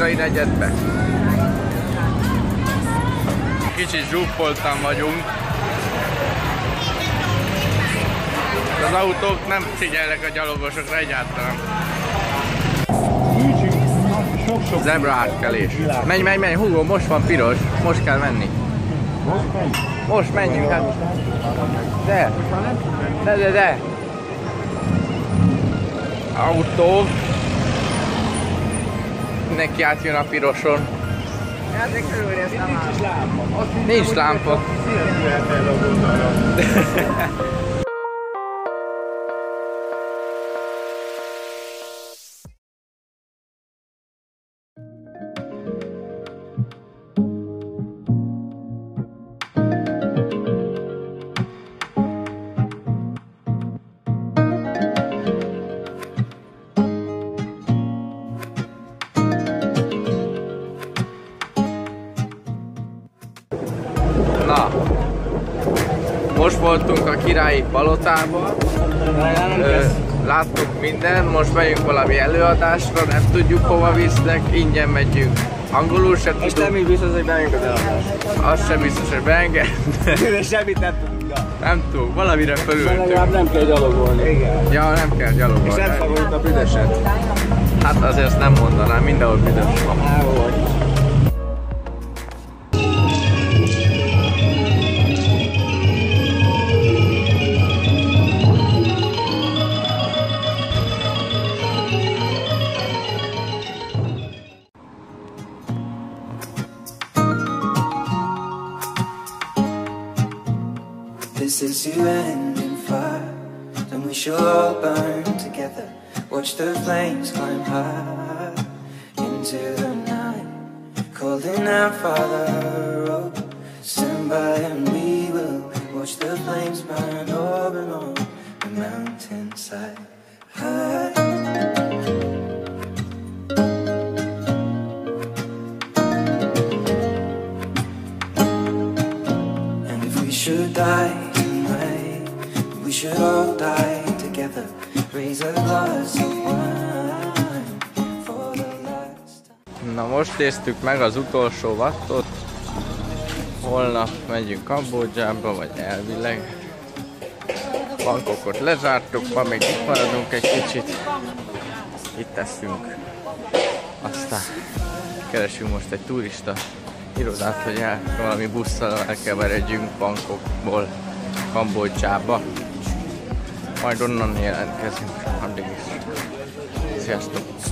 kínai negyedbe. Kicsit zsúfoltan vagyunk. Az autók nem figyelnek a gyalogosokra egyáltalán. Zebra átkelés. Menj, Hugo, most van piros, most kell menni. Most menjünk, hát. De. Autó. Mindenki átjön a piroson. Nincs lámpa. Na, most voltunk a királyi palotában, láttuk mindent, most megyünk valami előadásra, nem tudjuk hova visznek, ingyen megyünk. Angolul se tudunk. És nem így biztos, hogy beenged az előadásra. Az sem biztos, hogy beenged. De semmit nem tudunk. Nem tudunk, valamire fölültünk. Legalább nem kell gyalogolni. Igen. Ja, nem kell gyalogolni. És nem szagoljuk a büdöset. Hát azért ezt nem mondanám, mindenhol büdös van. This is to end in fire, then we shall all burn together. Watch the flames climb high into the night, calling out, Father, oh, stand by and we will watch the flames burn all along the mountainside. And if we should die, we should all die together. Raise a glass of wine for the last time. Na most néztük meg az utolsó wattot. Holnap megyünk Kambodzsába, vagy elvileg. Bangkokot lezártuk, ma még itt maradunk egy kicsit. Itt eszünk. Aztán keresünk most egy turista irodát, hogy valami busszal elkeveredjünk Bangkokból Kambodzsába. Majd onnan jelentkezünk. Addig is. Sziasztok!